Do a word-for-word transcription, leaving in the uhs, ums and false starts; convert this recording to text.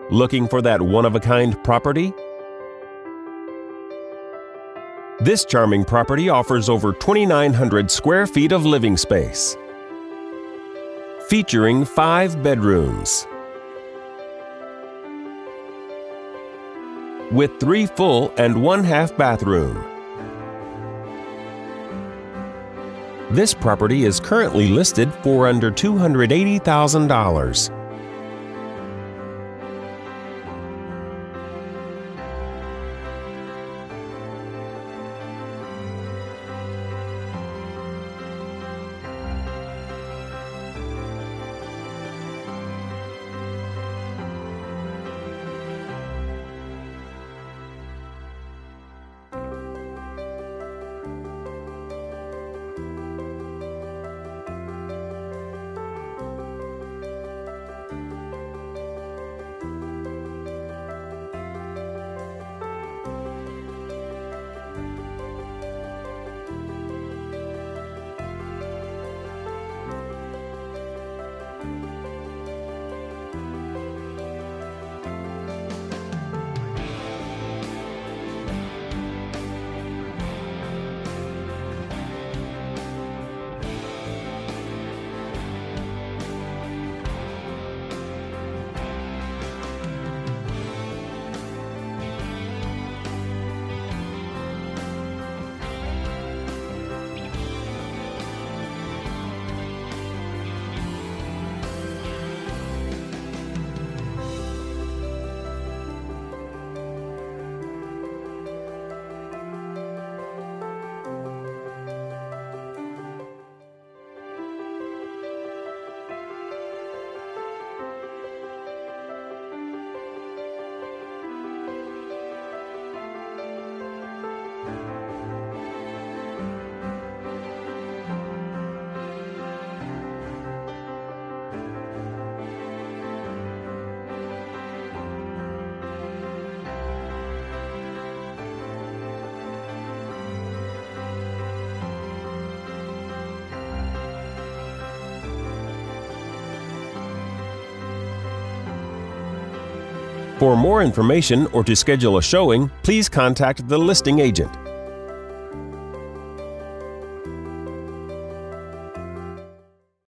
Looking for that one-of-a-kind property? This charming property offers over twenty-nine hundred square feet of living space, featuring five bedrooms, with three full and one half bathroom. This property is currently listed for under two hundred eighty thousand dollars. For more information or to schedule a showing, please contact the listing agent.